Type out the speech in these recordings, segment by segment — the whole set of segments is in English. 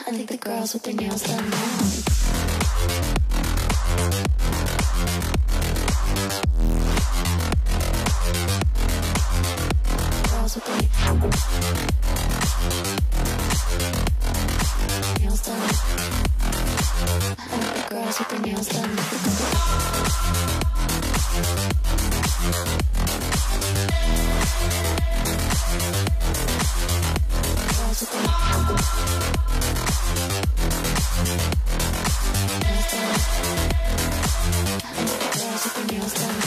I think the girls with their nails done now. Girls with their nails done. I think the girls with their nails done. Girls with their nails done.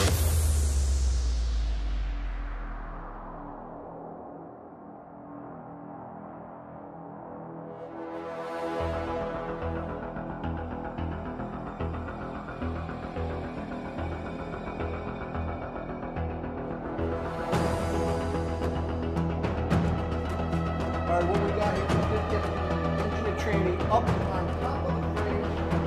Alright, what we got here, we did get the engineer training up on top of the frame.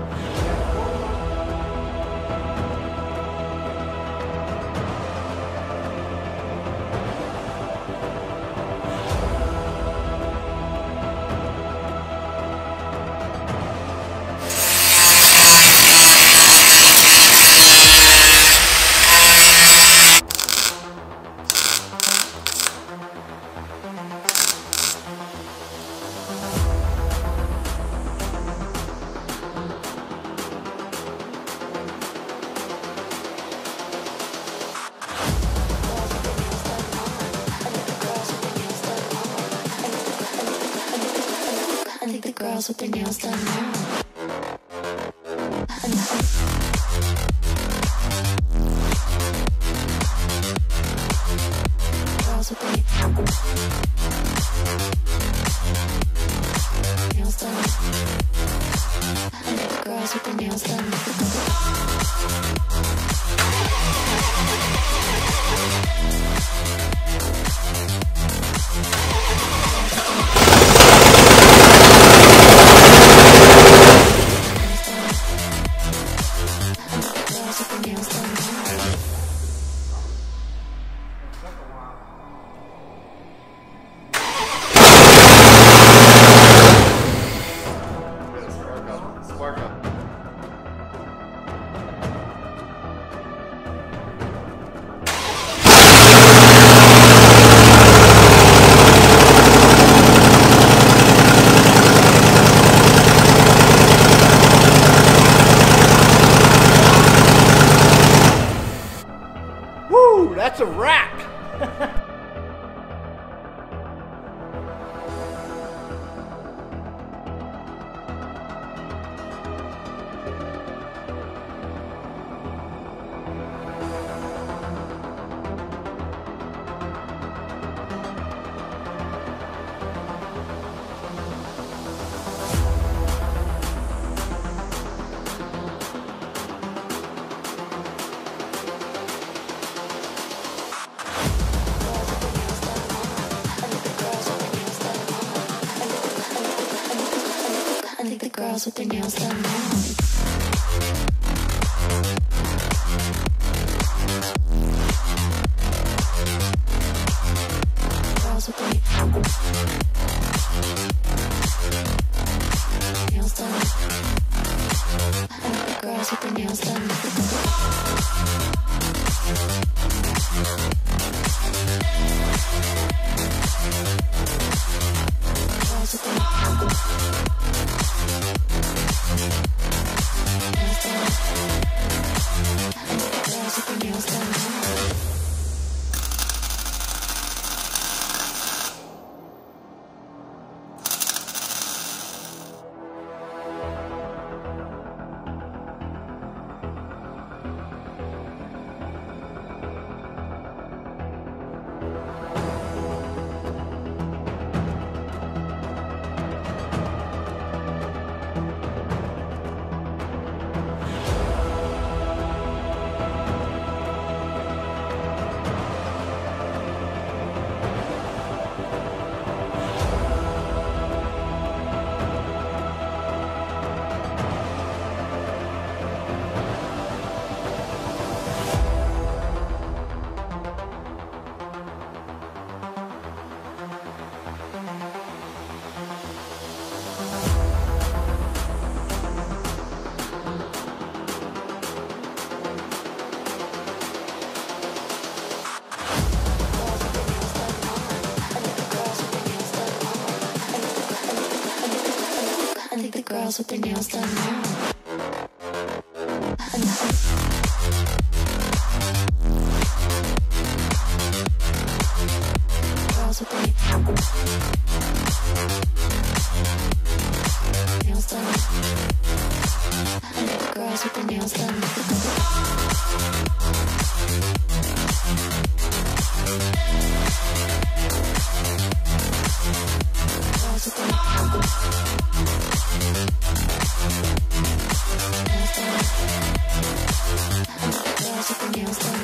I think the girls with their nails done now. Girls with their nails done. I think the girls with their nails done. Spark up. Woo, that's a wrap! I think the girls with their nails done now. Girls with their nails done. I think the girls with their nails done. Girls with their nails done. think the girls with their nails done now. Girls with their nails done. I think the girls with their nails done. Girls with their nails done.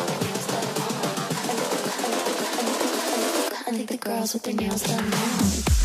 I think the girls with their nails done now.